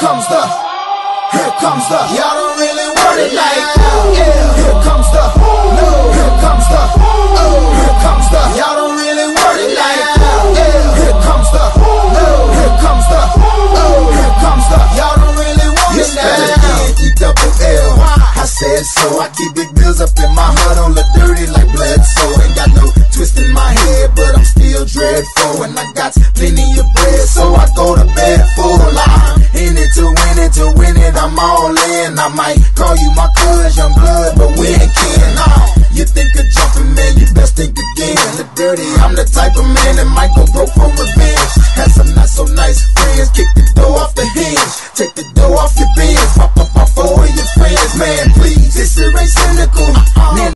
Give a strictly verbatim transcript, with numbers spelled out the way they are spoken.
comes the, here comes the, y'all don't really want it like that. Yeah, here comes the, no, here comes the, oh, here comes the, y'all don't really want it like that. Yeah, here comes the, no, here comes the, oh, here comes the, y'all don't really want it like that. E double L, I said so. I keep big bills up in my heart on the dirty like blood, so ain't got no twist in my head, but I'm still dreadful, and I got plenty of bread, so I go to bed full. I'm in it to win it, to win it, I'm all in. I might call you my cuz, young blood, but we ain't